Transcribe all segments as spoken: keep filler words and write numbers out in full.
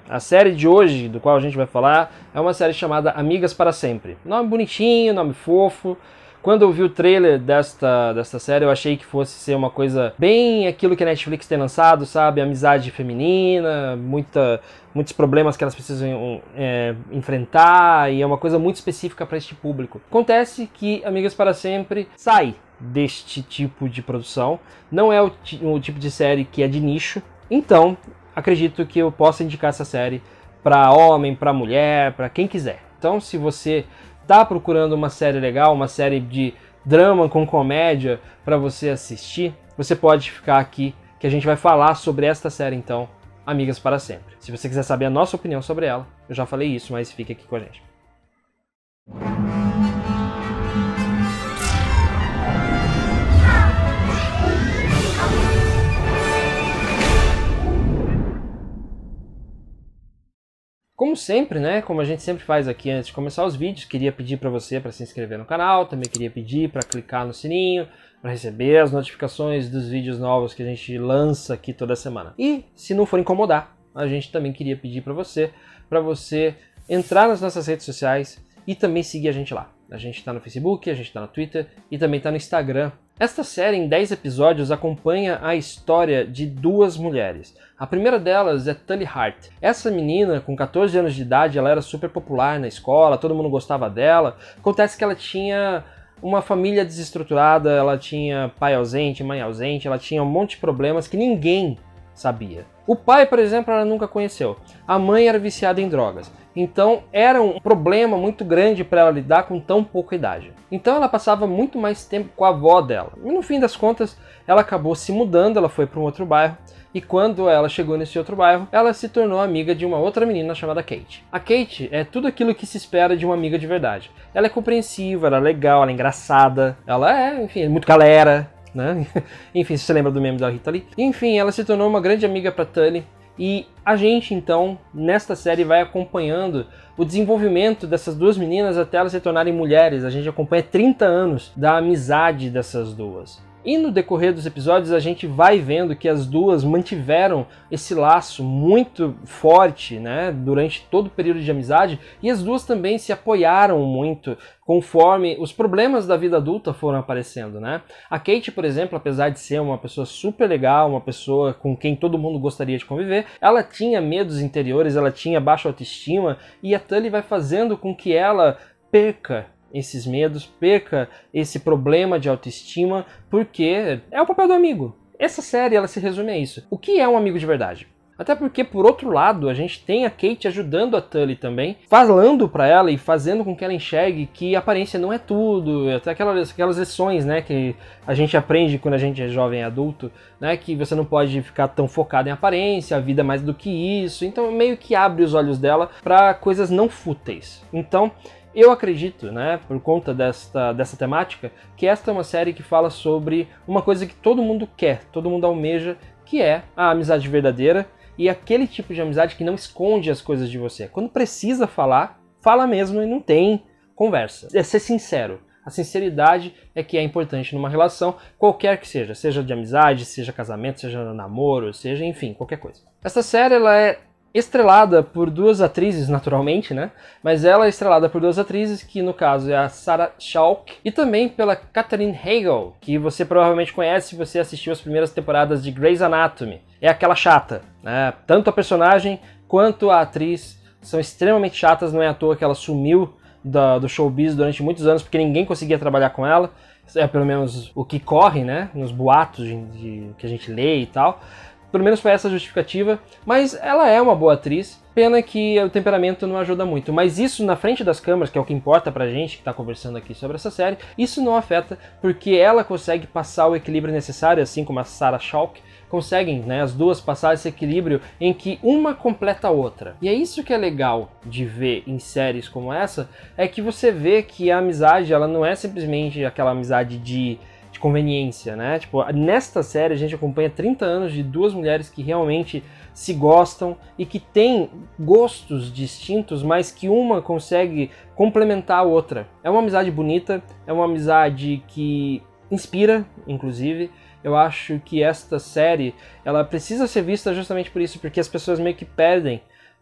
A série de hoje, do qual a gente vai falar, é uma série chamada Amigas para Sempre. Nome bonitinho, nome fofo. Quando eu vi o trailer desta, desta série, eu achei que fosse ser uma coisa bem aquilo que a Netflix tem lançado, sabe? Amizade feminina, muita, muitos problemas que elas precisam é, enfrentar, e é uma coisa muito específica para este público. Acontece que Amigas para Sempre sai deste tipo de produção, não é o, o tipo de série que é de nicho, então acredito que eu possa indicar essa série para homem, para mulher, para quem quiser. Então, se você tá procurando uma série legal, uma série de drama com comédia para você assistir, você pode ficar aqui que a gente vai falar sobre esta série então, Amigas para Sempre. Se você quiser saber a nossa opinião sobre ela, eu já falei isso, mas fique aqui com a gente. Como sempre, né, como a gente sempre faz aqui antes de começar os vídeos, queria pedir para você para se inscrever no canal, também queria pedir para clicar no sininho, para receber as notificações dos vídeos novos que a gente lança aqui toda semana. E, se não for incomodar, a gente também queria pedir para você, para você entrar nas nossas redes sociais e também seguir a gente lá. A gente está no Facebook, a gente está no Twitter e também está no Instagram. Esta série, em dez episódios, acompanha a história de duas mulheres. A primeira delas é Tully Hart. Essa menina, com quatorze anos de idade, ela era super popular na escola, todo mundo gostava dela. Acontece que ela tinha uma família desestruturada, ela tinha pai ausente, mãe ausente, ela tinha um monte de problemas que ninguém sabia. O pai, por exemplo, ela nunca conheceu. A mãe era viciada em drogas. Então era um problema muito grande para ela lidar com tão pouca idade. Então ela passava muito mais tempo com a avó dela. E no fim das contas, ela acabou se mudando, ela foi para um outro bairro. E quando ela chegou nesse outro bairro, ela se tornou amiga de uma outra menina chamada Kate. A Kate é tudo aquilo que se espera de uma amiga de verdade. Ela é compreensiva, ela é legal, ela é engraçada, ela é, enfim, muito galera, né? Enfim, se você lembra do meme da Rita Lee. Enfim, ela se tornou uma grande amiga para Tully. E a gente, então, nesta série vai acompanhando o desenvolvimento dessas duas meninas até elas se tornarem mulheres. A gente acompanha trinta anos da amizade dessas duas. E no decorrer dos episódios a gente vai vendo que as duas mantiveram esse laço muito forte, né, durante todo o período de amizade, e as duas também se apoiaram muito conforme os problemas da vida adulta foram aparecendo, né? A Kate, por exemplo, apesar de ser uma pessoa super legal, uma pessoa com quem todo mundo gostaria de conviver, ela tinha medos interiores, ela tinha baixa autoestima, e a Tully vai fazendo com que ela perca esses medos, perca esse problema de autoestima, porque é o papel do amigo. Essa série, ela se resume a isso. O que é um amigo de verdade? Até porque, por outro lado, a gente tem a Kate ajudando a Tully também, falando pra ela e fazendo com que ela enxergue que a aparência não é tudo, até aquelas, aquelas lições, né, que a gente aprende quando a gente é jovem e adulto, né, que você não pode ficar tão focado em aparência, a vida é mais do que isso. Então meio que abre os olhos dela pra coisas não fúteis. Então, eu acredito, né, por conta desta, dessa temática, que esta é uma série que fala sobre uma coisa que todo mundo quer, todo mundo almeja, que é a amizade verdadeira e aquele tipo de amizade que não esconde as coisas de você. Quando precisa falar, fala mesmo e não tem conversa. É ser sincero. A sinceridade é que é importante numa relação, qualquer que seja, seja de amizade, seja casamento, seja namoro, seja, enfim, qualquer coisa. Essa série, ela é estrelada por duas atrizes, naturalmente, né? Mas ela é estrelada por duas atrizes, que no caso é a Sarah Chalke e também pela Katherine Heigl, que você provavelmente conhece se você assistiu as primeiras temporadas de Grey's Anatomy. É aquela chata, né? Tanto a personagem quanto a atriz são extremamente chatas, não é à toa que ela sumiu do, do showbiz durante muitos anos, porque ninguém conseguia trabalhar com ela. É pelo menos o que corre, né? Nos boatos de, de, que a gente lê e tal. Pelo menos foi essa a justificativa, mas ela é uma boa atriz, pena que o temperamento não ajuda muito. Mas isso na frente das câmeras, que é o que importa pra gente que tá conversando aqui sobre essa série, isso não afeta, porque ela consegue passar o equilíbrio necessário, assim como a Sarah Chalke, conseguem, né, as duas passar esse equilíbrio em que uma completa a outra. E é isso que é legal de ver em séries como essa, é que você vê que a amizade, ela não é simplesmente aquela amizade de de conveniência, né? Tipo, nesta série a gente acompanha trinta anos de duas mulheres que realmente se gostam e que têm gostos distintos, mas que uma consegue complementar a outra. É uma amizade bonita, é uma amizade que inspira, inclusive. Eu acho que esta série, ela precisa ser vista justamente por isso, porque as pessoas meio que perdem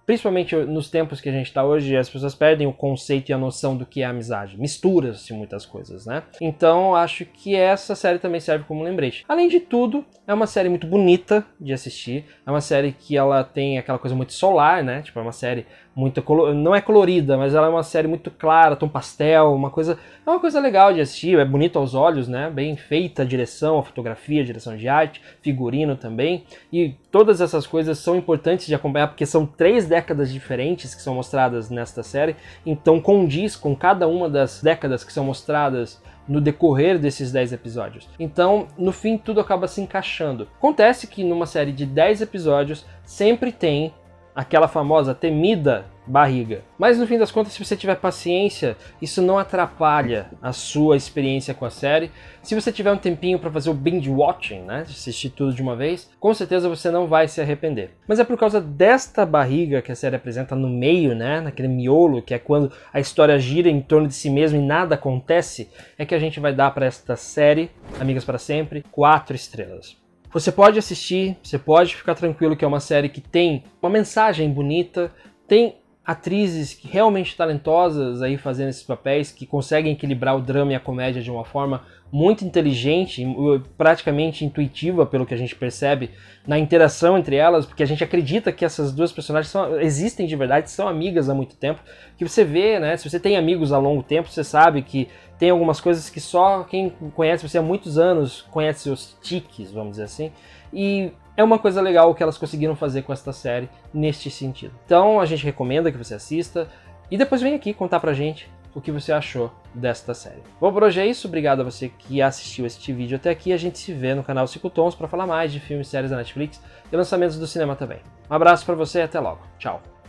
Principalmente nos tempos que a gente está hoje, as pessoas perdem o conceito e a noção do que é amizade. Mistura-se muitas coisas, né? Então, acho que essa série também serve como lembrete. Além de tudo, é uma série muito bonita de assistir. É uma série que ela tem aquela coisa muito solar, né? Tipo, é uma série muito... não é colorida, mas ela é uma série muito clara, tom pastel, uma coisa... é uma coisa legal de assistir, é bonito aos olhos, né? Bem feita a direção, a fotografia, a direção de arte, figurino também. E todas essas coisas são importantes de acompanhar, porque são três décadas diferentes que são mostradas nesta série, então condiz com cada uma das décadas que são mostradas no decorrer desses dez episódios. Então, no fim, tudo acaba se encaixando. Acontece que numa série de dez episódios sempre tem aquela famosa temida barriga. Mas no fim das contas, se você tiver paciência, isso não atrapalha a sua experiência com a série. Se você tiver um tempinho para fazer o binge watching, né, assistir tudo de uma vez, com certeza você não vai se arrepender. Mas é por causa desta barriga que a série apresenta no meio, né, naquele miolo, que é quando a história gira em torno de si mesma e nada acontece, é que a gente vai dar para esta série, Amigas para Sempre, quatro estrelas. Você pode assistir, você pode ficar tranquilo que é uma série que tem uma mensagem bonita, tem atrizes realmente talentosas aí fazendo esses papéis, que conseguem equilibrar o drama e a comédia de uma forma muito inteligente, praticamente intuitiva, pelo que a gente percebe na interação entre elas, porque a gente acredita que essas duas personagens são, existem de verdade, são amigas há muito tempo, que você vê, né, se você tem amigos há longo tempo, você sabe que tem algumas coisas que só quem conhece você há muitos anos conhece os tiques, vamos dizer assim, e é uma coisa legal o que elas conseguiram fazer com esta série neste sentido. Então a gente recomenda que você assista e depois vem aqui contar pra gente o que você achou desta série. Bom, por hoje é isso. Obrigado a você que assistiu este vídeo até aqui. A gente se vê no canal Cinco Tons para falar mais de filmes e séries da Netflix e lançamentos do cinema também. Um abraço pra você e até logo. Tchau.